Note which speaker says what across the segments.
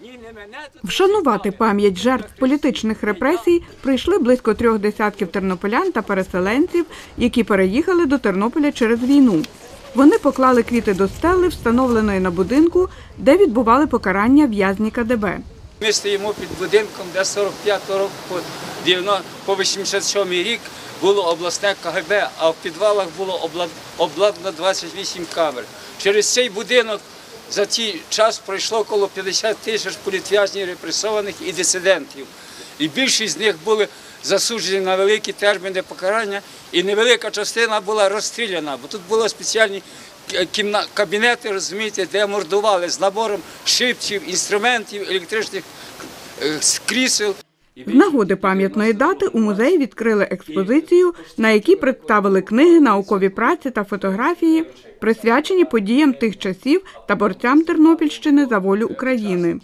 Speaker 1: Вшанувати пам'ять жертв політичних репресій прийшли близько 3 десятків тернополян та переселенців, які переїхали до Тернополя через війну. Вони поклали квіти до стели, встановленої на будинку, де відбували покарання в'язні КДБ.
Speaker 2: Ми стоїмо під будинком, де з 45-го року по 87 рік було обласне КГБ, а в підвалах було обладнано 28 камер. Через цей будинок за цей час пройшло коло 50 тисяч політв'язнів, репресованих і дисидентів. І більшість з них були засуджені на великі терміни покарання, і невелика частина була розстріляна, бо тут були спеціальні кабінети, розумієте, де мордували з набором шипців, інструментів, електричних крісел.
Speaker 1: З нагоди пам'ятної дати у музеї відкрили експозицію, на якій представили книги, наукові праці та фотографії, присвячені подіям тих часів та борцям Тернопільщини за волю України.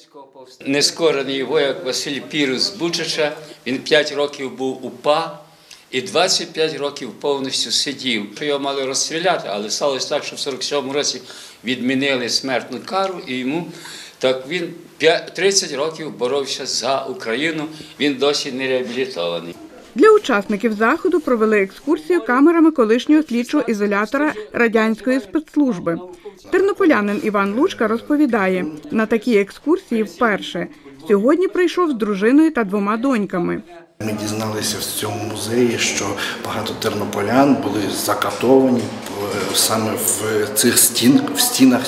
Speaker 2: Нескорений вояк Василь Пірус з Бучача, він 5 років був УПА і 25 років повністю сидів. Його мали розстріляти, але сталося так, що в 47-му році відмінили смертну кару і йому так він 30 років боровся за Україну, він досі не реабілітований.
Speaker 1: Для учасників заходу провели екскурсію камерами колишнього слідчого ізолятора радянської спецслужби. Тернополянин Іван Лучка розповідає, на такій екскурсії вперше. Сьогодні прийшов з дружиною та 2 доньками.
Speaker 3: Ми дізналися в цьому музеї, що багато тернополян були закатовані саме в стінах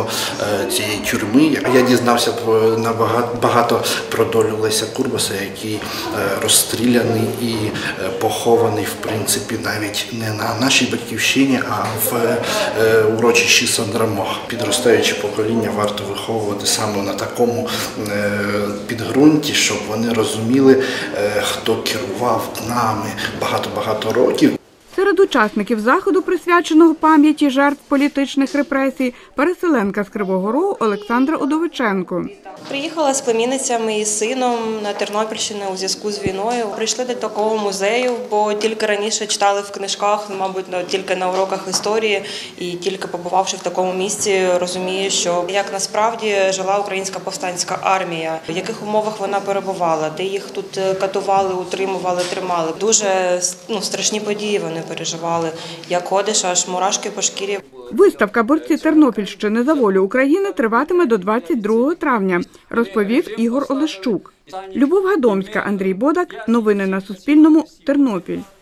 Speaker 3: цієї тюрми. Я дізнався багато про долю Леся Курбаса, який розстріляний і похований, в принципі, навіть не на нашій батьківщині, а в урочищі Сандрамох. Підростаюче покоління варто виховувати саме на такому підґрунті, щоб вони розуміли, хто керував нами багато років.
Speaker 1: Серед учасників заходу, присвяченого пам'яті жертв політичних репресій, переселенка з Кривого Рогу Олександра Удовиченко.
Speaker 4: Приїхала з племінницями і сином на Тернопільщину у зв'язку з війною. Прийшли до такого музею, бо тільки раніше читали в книжках, мабуть, тільки на уроках історії. І тільки побувавши в такому місці, розумію, що як насправді жила українська повстанська армія, в яких умовах вона перебувала, де їх тут катували, утримували, тримали. Дуже страшні події вони переживали. Як ходиш, аж мурашки по шкірі.
Speaker 1: Виставка «Борці Тернопільщини за волю України» триватиме до 22 травня, розповів Ігор Олещук. Любов Гадомська, Андрій Бодак. Новини на Суспільному. Тернопіль.